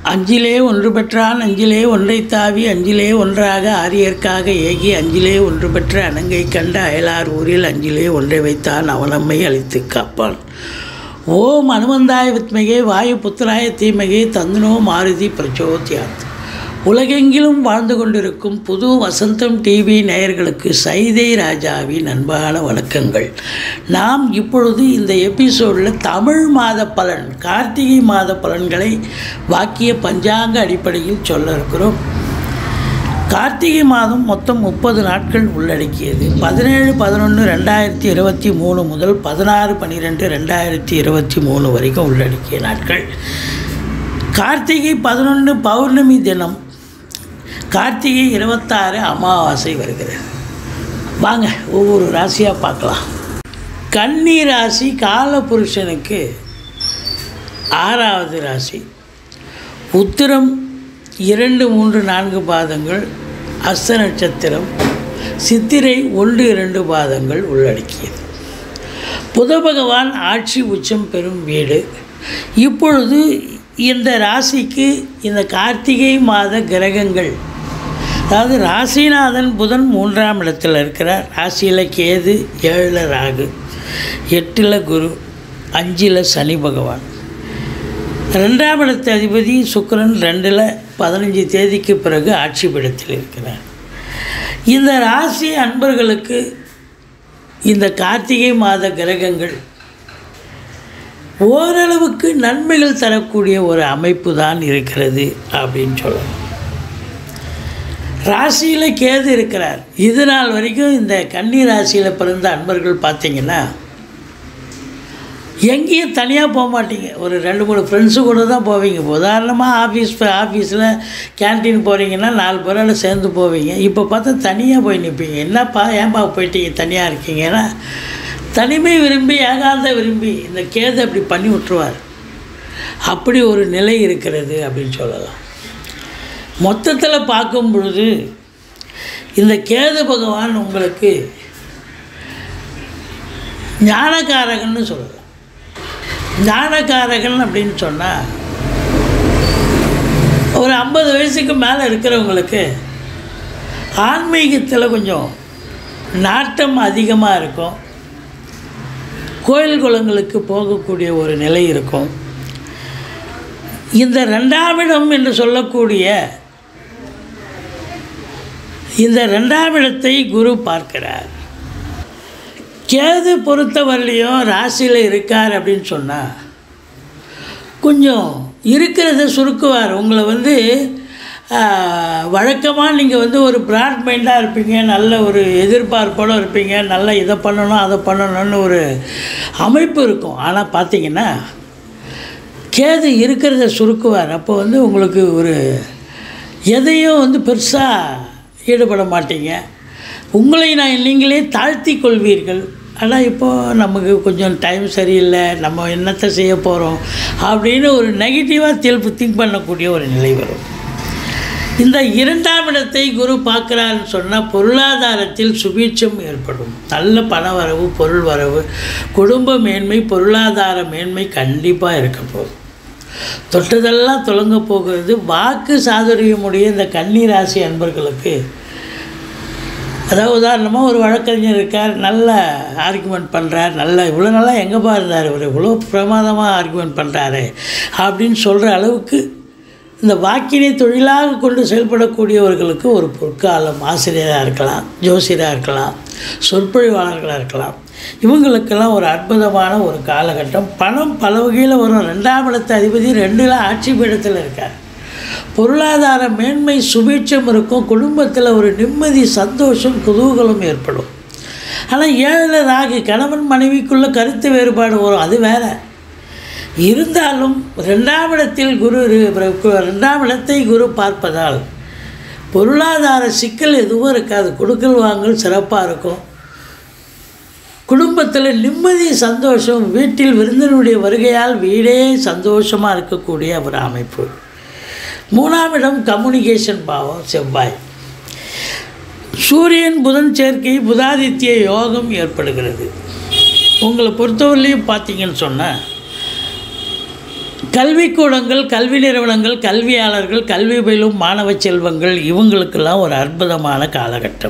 அஞ்சிலே ஒன்று பெற்றான் அஞ்சிலே ஒன்றை தாவி அஞ்சிலே ஒன்றாக ஆரியர்க்காக ஏகி அஞ்சிலே ஒன்று பெற்ற அணங்கை கண்ட அயலார் ஊரில் அஞ்சிலே ஒன்றை வைத்தான் அவனம்மை அழித்து காப்பான். ஓம் அனுமந்தாய வித்மகே வாயு புத்திராய தீமகே தந்தனோ மாருதி பிரச்சோத்யாத். உலகெங்கிலும் வாழ்ந்து கொண்டிருக்கும் புது வசந்தம் டிவி நேயர்களுக்கு சைதை ராஜாவின் அன்பான வணக்கங்கள். நாம் இப்பொழுது இந்த எபிசோடில் தமிழ் மாத பலன், கார்த்திகை மாத பலன்களை வாக்கிய பஞ்சாங்க அடிப்படையில் சொல்ல இருக்கிறோம். கார்த்திகை மாதம் மொத்தம் 30 நாட்கள் உள்ளடக்கியது. 17/11/2023 முதல் 16/12/2023 வரைக்கும் உள்ளடக்கிய நாட்கள். கார்த்திகை 11 பௌர்ணமி தினம், கார்த்திகை 26 அமாவாசை வருகிறது. வாங்க ஒவ்வொரு ராசியாக பார்க்கலாம். கன்னி ராசி காலபுருஷனுக்கு 6வது ராசி. உத்திரம் 2, 3, 4 பாதங்கள், அஸ்த நட்சத்திரம், சித்திரை 1, 2 பாதங்கள் உள்ளடக்கியது. புத பகவான் ஆட்சி உச்சம் பெறும் வீடு. இப்பொழுது இந்த ராசிக்கு இந்த கார்த்திகை மாத கிரகங்கள், அதாவது ராசிநாதன் புதன் 3ஆம் இடத்தில் இருக்கிறார். ராசியில் கேது, 7ல் ராகு, 8ல் குரு, 5ல் சனி பகவான். 2ஆம் இடத்து அதிபதி சுக்கிரன் 2ல் 15 தேதிக்கு பிறகு ஆட்சி பீடத்தில் இருக்கிறார். இந்த ராசி அன்பர்களுக்கு இந்த கார்த்திகை மாத கிரகங்கள் ஓரளவுக்கு நன்மைகள் தரக்கூடிய ஒரு அமைப்பு தான் இருக்கிறது அப்படின்னு சொல்லலாம். ராசியில் கேது இருக்கிறார். இது நாள் வரைக்கும் இந்த கன்னி ராசியில் பிறந்த அன்பர்கள் பார்த்திங்கன்னா எங்கேயும் தனியாக போக மாட்டீங்க. ஒரு 2-3 ஃப்ரெண்ட்ஸு கூட தான் போவீங்க. உதாரணமாக ஆஃபீஸில் கேன்டீன் போகிறீங்கன்னா 4 பேரோட சேர்ந்து போவீங்க. இப்போ பார்த்தா தனியாக போய் நிற்பீங்க. என்னப்பா ஏன்பா போயிட்டீங்க தனியாக இருக்கீங்கன்னா, தனிமை விரும்பி ஏகாந்த விரும்பி இந்த கேது அப்படி பண்ணி விட்டுருவார். அப்படி ஒரு நிலை இருக்கிறது அப்படின்னு சொல்லலாம். மொத்தத்தில் பார்க்கும் பொழுது இந்த கேது பகவான் உங்களுக்கு ஞானகாரகன்னு சொல்லலாம். ஞானகாரகன் அப்படின்னு சொன்னால் ஒரு 50 வயசுக்கு மேலே இருக்கிறவங்களுக்கு ஆன்மீகத்தில் கொஞ்சம் நாட்டம் அதிகமாக இருக்கும். கோயில் குளங்களுக்கு போகக்கூடிய ஒரு நிலை இருக்கும். இந்த 2ஆம் இடம் என்று சொல்லக்கூடிய இந்த 2ஆம் இடத்தை குரு பார்க்கிறார். கேது பொறுத்தவரையிலையும் ராசியில் இருக்கார் அப்படின்னு சொன்னால் கொஞ்சம் இருக்கிறத சுருக்குவார். உங்களை வழக்கமாக நீங்கள் ஒரு ப்ராட் மைண்டாக இருப்பீங்க, நல்ல ஒரு எதிர்பார்ப்போடு இருப்பீங்க, நல்ல இதை பண்ணணும் அதை பண்ணணும்னு ஒரு அமைப்பு இருக்கும். ஆனால் பார்த்திங்கன்னா கேது இருக்கிறத சுருக்குவார். அப்போ உங்களுக்கு ஒரு எதையும் பெருசாக ஈடுபட மாட்டீங்க. உங்களை நீங்களே தாழ்த்தி கொள்வீர்கள். ஆனால் இப்போது நமக்கு கொஞ்சம் டைம் சரியில்லை, நம்ம என்னத்தை செய்ய போகிறோம் அப்படின்னு ஒரு நெகட்டிவாக திங்க் பண்ணக்கூடிய ஒரு நிலை வரும். இந்த 2ஆம் இடத்தை குரு பார்க்குறாருன்னு சொன்னால் பொருளாதாரத்தில் சுபீட்சம் ஏற்படும். நல்ல பண வரவு, பொருள் வரவு, குடும்ப மேன்மை, பொருளாதார மேன்மை கண்டிப்பாக இருக்க போகுது. தொட்டதெல்லாம் தொடங்க போகிறது. வாக்கு சாதுரியமுடைய இந்த கன்னி ராசி அன்பர்களுக்கு, அதாவது உதாரணமாக ஒரு வழக்கறிஞர் இருக்கார், நல்ல ஆர்குமெண்ட் பண்ணுறார், இவ்வளோ நல்லா எங்கேப்பா இருந்தார் இவர், இவ்வளோ பிரமாதமாக ஆர்குமெண்ட் பண்ணுறாரு அப்படின்னு சொல்கிற அளவுக்கு இந்த வாக்கினை தொழிலாக கொண்டு செயல்படக்கூடியவர்களுக்கு ஒரு பொற்காலம். ஆசிரியராக இருக்கலாம், ஜோசியராக இருக்கலாம், சொற்பொழிவாளர்களாக இருக்கலாம். இவங்களுக்கெல்லாம் ஒரு அற்புதமான ஒரு காலகட்டம். பணம் பல வகையில் வரும். 2ஆம் இடத்து அதிபதி 2ல் ஆட்சி பீடத்தில் இருக்கார். பொருளாதார மேன்மை, சுபீட்சம் இருக்கும். குடும்பத்தில் ஒரு நிம்மதி, சந்தோஷம், குதூகலம் ஏற்படும். ஆனால் 7ல் ராகு, கணவன் மனைவிக்குள்ளே கருத்து வேறுபாடு வரும், அது வேறு. இருந்தாலும் 2ஆம் இடத்தில் குரு, 2ஆம் இடத்தை குரு பார்ப்பதால் பொருளாதார சிக்கல் எதுவும் இருக்காது. கொடுக்கல் வாங்கல் சிறப்பாக இருக்கும். குடும்பத்தில் நிம்மதி, சந்தோஷம், வீட்டில் விருந்தினுடைய வருகையால் வீடே சந்தோஷமாக இருக்கக்கூடிய ஒரு அமைப்பு. 3ஆம் இடம் கம்யூனிகேஷன் பாவம், செவ்வாய். சூரியன் புதன் சேர்க்கை, புதாதித்ய யோகம் ஏற்படுகிறது. உங்களை பொறுத்தவரையிலையும் பார்த்தீங்கன்னு சொன்னால் கல்விக்கூடங்கள், கல்வி நிறுவனங்கள், கல்வியாளர்கள், கல்வி பயிலும் மாணவ செல்வங்கள் இவங்களுக்கெல்லாம் ஒரு அற்புதமான காலகட்டம்.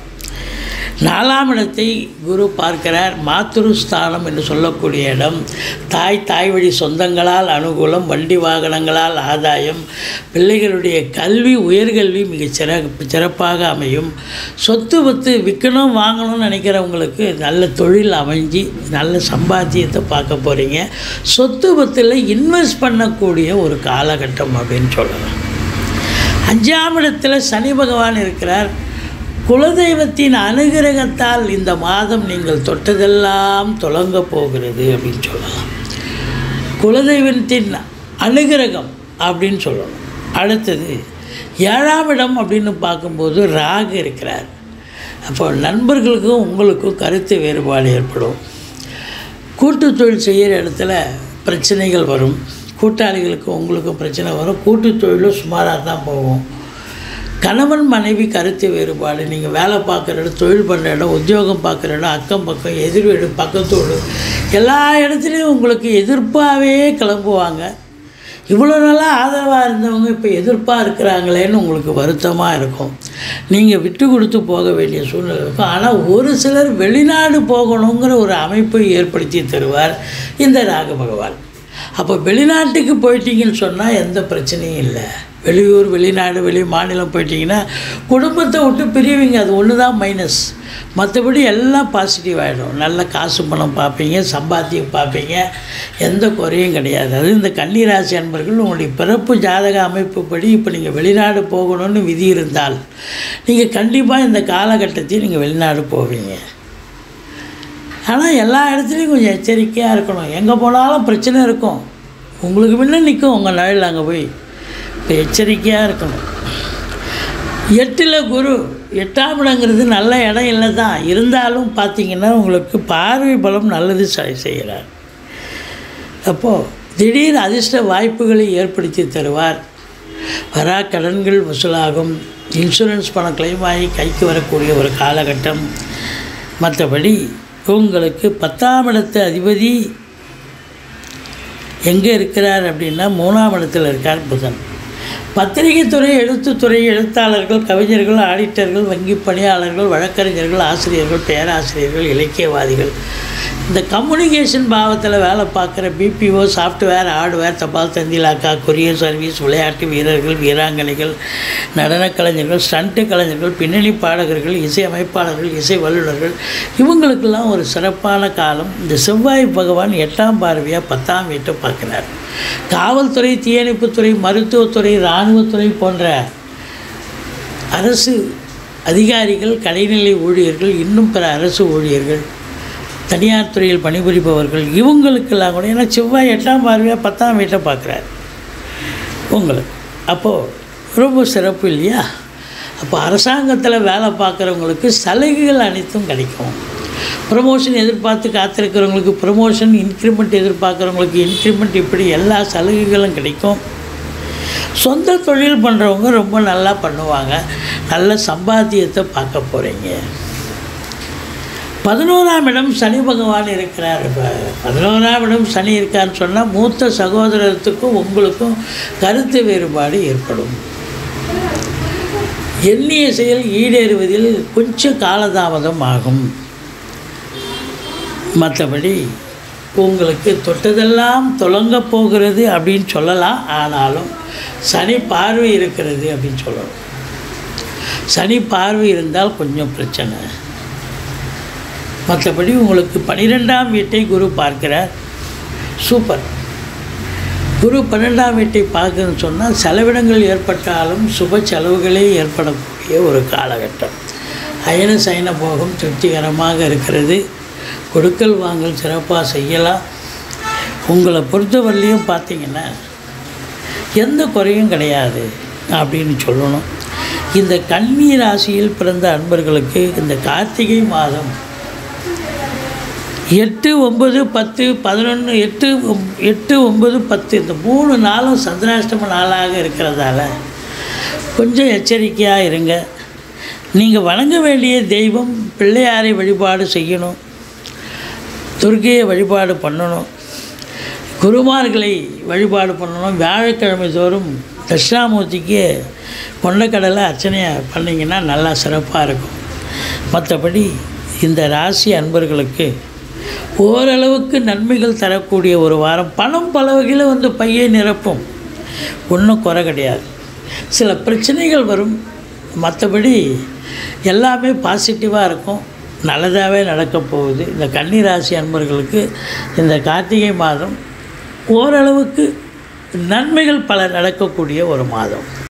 4ஆம் இடத்தை குரு பார்க்கிறார். மாத்ருஸ்தானம் என்று சொல்லக்கூடிய இடம். தாய் வழி சொந்தங்களால் அனுகூலம், வண்டி வாகனங்களால் ஆதாயம், பிள்ளைகளுடைய கல்வி உயர்கல்வி மிக சிறப்பாக அமையும். சொத்து பத்து விற்கணும் வாங்கணும்னு நினைக்கிறவங்களுக்கு நல்ல தொழில் அமைஞ்சு நல்ல சம்பாத்தியத்தை பார்க்க போகிறீங்க. சொத்து பத்தில் இன்வெஸ்ட் பண்ணக்கூடிய ஒரு காலகட்டம் அப்படின்னு சொல்லலாம். 5ஆம் இடத்துல சனி பகவான் இருக்கிறார். குலதெய்வத்தின் அனுகிரகத்தால் இந்த மாதம் நீங்கள் தொட்டதெல்லாம் தொடங்க போகிறது அப்படின்னு சொல்லலாம். குலதெய்வத்தின் அனுகிரகம் அப்படின்னு சொல்லணும். அடுத்தது 7ஆம் இடம் அப்படின்னு பார்க்கும்போது ராகு இருக்கிறார். அப்போ நண்பர்களுக்கும் உங்களுக்கும் கருத்து வேறுபாடு ஏற்படும். கூட்டு தொழில் செய்கிற இடத்துல பிரச்சனைகள் வரும். கூட்டாளிகளுக்கும் உங்களுக்கும் பிரச்சனை வரும். கூட்டு தொழிலும் சுமாராக தான் போகும். கணவன் மனைவி கருத்து வேறுபாடு. நீங்கள் வேலை பார்க்குற இடம், தொழில் பண்ணுற இடம், உத்தியோகம் பார்க்குற இடம், அக்கம் பக்கம், எதிர் வீடு, பக்கத்தோடு எல்லா இடத்துலையும் உங்களுக்கு எதிர்ப்பாகவே கிளம்புவாங்க. இவ்வளோ நாளாக ஆதரவாக இருந்தவங்க இப்போ எதிர்ப்பாக இருக்கிறாங்களேன்னு உங்களுக்கு வருத்தமாக இருக்கும். நீங்கள் விட்டு கொடுத்து போக வேண்டிய சூழ்நிலை இருக்கும். ஆனால் ஒரு சிலர் வெளிநாடு போகணுங்கிற ஒரு அமைப்பை ஏற்படுத்தி தருவார் இந்த ராகு பகவான். அப்போ வெளிநாட்டுக்கு போயிட்டீங்கன்னு சொன்னால் எந்த பிரச்சனையும் இல்லை. வெளியூர், வெளிநாடு, வெளி மாநிலம் போயிட்டிங்கன்னா குடும்பத்தை விட்டு பிரிவிங்க. அது ஒன்று தான் மைனஸ். மற்றபடி எல்லாம் பாசிட்டிவ் ஆகிடும். நல்ல காசு பணம் பார்ப்பீங்க, சம்பாத்தியம் பார்ப்பீங்க, எந்த குறையும் கிடையாது. அது இந்த கன்னி ராசி அன்பர்கள் உங்களுடைய பிறப்பு ஜாதக அமைப்புப்படி இப்போ நீங்கள் வெளிநாடு போகணும்னு விதி இருந்தால் நீங்கள் கண்டிப்பாக இந்த காலகட்டத்தையும் நீங்கள் வெளிநாடு போவீங்க. ஆனால் எல்லா இடத்துலையும் கொஞ்சம் எச்சரிக்கையாக இருக்கணும். எங்கே போனாலும் பிரச்சனை இருக்கும். உங்களுக்கு முன்னே நிற்கும் உங்கள் நாளில். அங்கே போய் இப்போ எச்சரிக்கையாக இருக்கணும். 8ல் குரு. 8ஆம் இடங்கிறது நல்ல இடம் இல்லை தான். இருந்தாலும் பார்த்திங்கன்னா உங்களுக்கு பார்வை பலம் நல்லது செய்கிறார். அப்போது திடீர் அதிர்ஷ்ட வாய்ப்புகளை ஏற்படுத்தி தருவார். வரா கடன்கள் வசூலாகும். இன்சூரன்ஸ் பணம் கிளைம் ஆகி கைக்கு வரக்கூடிய ஒரு காலகட்டம். மற்றபடி உங்களுக்கு 10ஆம் இடத்து அதிபதி எங்கே இருக்கிறார் அப்படின்னா 3ஆம் இடத்தில் இருக்கார் புதன். பத்திரிகை துறை, எழுத்துத்துறை, எழுத்தாளர்கள், கவிஞர்கள், ஆடிட்டர்கள், வங்கி பணியாளர்கள், வழக்கறிஞர்கள், ஆசிரியர்கள், பேராசிரியர்கள், இலக்கியவாதிகள், இந்த கம்யூனிகேஷன் பாவத்தில் வேலை பார்க்குற பிபிஓ, சாஃப்ட்வேர், ஹார்ட்வேர், தபால் தந்திலாக்கா, கொரியர் சர்வீஸ், விளையாட்டு வீரர்கள், வீராங்கனைகள், நடன கலைஞர்கள், ஸ்டண்ட்டு கலைஞர்கள், பின்னணி பாடகர்கள், இசை அமைப்பாளர்கள், இசை வல்லுநர்கள் இவங்களுக்கெல்லாம் ஒரு சிறப்பான காலம். இந்த செவ்வாய் பகவான் 8ஆம் பார்வையாக 10ஆம் வீட்டை பார்க்குறார். காவல்துறை, தீயணைப்புத்துறை, மருத்துவத்துறை, இராணுவத்துறை போன்ற அரசு அதிகாரிகள், கலைநிலை ஊழியர்கள், இன்னும் பிற அரசு ஊழியர்கள், தனியார் துறையில் பணிபுரிபவர்கள் இவங்களுக்கெல்லாம் கூட, ஏன்னா செவ்வாய் 8ஆம் பார்வையாக 10ஆம் வீட்டை பார்க்குறார் உங்களுக்கு. அப்போது ரொம்ப சிறப்பு இல்லையா? அப்போ அரசாங்கத்தில் வேலை பார்க்குறவங்களுக்கு சலுகைகள் அனைத்தும் கிடைக்கும். ப்ரமோஷன் எதிர்பார்த்து காத்திருக்கிறவங்களுக்கு ப்ரமோஷன், இன்க்ரிமெண்ட் எதிர்பார்க்குறவங்களுக்கு இன்க்ரிமெண்ட், இப்படி எல்லா சலுகைகளும் கிடைக்கும். சொந்த தொழில் பண்ணுறவங்க ரொம்ப நல்லா பண்ணுவாங்க. நல்ல சம்பாத்தியத்தை பார்க்க போகிறீங்க. 11ஆம் இடம் சனி பகவான் இருக்கிறார். இப்போ 11ஆம் இடம் சனி இருக்கான்னு சொன்னால் மூத்த சகோதரத்துக்கும் உங்களுக்கும் கருத்து வேறுபாடு ஏற்படும். எண்ணிய செயல் ஈடேறுவதில் கொஞ்சம் காலதாமதம் ஆகும். மற்றபடி உங்களுக்கு தொட்டதெல்லாம் தொடங்க போகிறது அப்படின்னு சொல்லலாம். ஆனாலும் சனி பார்வை இருக்கிறது அப்படின்னு சொல்லணும். சனி பார்வை இருந்தால் கொஞ்சம் பிரச்சனை. மற்றபடி உங்களுக்கு 12ஆம் வீட்டை குரு பார்க்கிறார். சூப்பர். குரு 12ஆம் வீட்டை பார்க்குன்னு சொன்னால் செலவினங்கள் ஏற்பட்டாலும் சுப செலவுகளே ஏற்படக்கூடிய ஒரு காலகட்டம். அயன சயன போகம் திருப்திகரமாக இருக்கிறது. கொடுக்கல் வாங்கல் சிறப்பாக செய்யலாம். உங்களை பொறுத்தவரையிலையும் பார்த்திங்கன்னா எந்த குறையும் கிடையாது அப்படின்னு சொல்லணும். இந்த கன்னி ராசியில் பிறந்த அன்பர்களுக்கு இந்த கார்த்திகை மாதம் 8, 9, 10, 11, 8, 9, 10 இந்த 3 நாளும் சந்திராஷ்டம நாளாக இருக்கிறதால கொஞ்சம் எச்சரிக்கையாக இருங்க. நீங்கள் வணங்க வேண்டிய தெய்வம் பிள்ளையாரை வழிபாடு செய்யணும். துர்க்கையை வழிபாடு பண்ணணும். குருமார்களை வழிபாடு பண்ணணும். வியாழக்கிழமை தோறும் தட்சிணாமூர்த்திக்கு கொண்டக்கடலை அர்ச்சனையை பண்ணிங்கன்னா நல்லா சிறப்பாக இருக்கும். மற்றபடி இந்த ராசி அன்பர்களுக்கு ஓரளவுக்கு நன்மைகள் தரக்கூடிய ஒரு வாரம். பணம் பல வகையில் பையை நிரப்பும், ஒன்றும் குறை கிடையாது. சில பிரச்சனைகள் வரும், மற்றபடி எல்லாமே பாசிட்டிவாக இருக்கும், நல்லதாகவே நடக்கப் போகுது. இந்த கன்னி ராசி அன்பர்களுக்கு இந்த கார்த்திகை மாதம் ஓரளவுக்கு நன்மைகள் பல நடக்கக்கூடிய ஒரு மாதம்.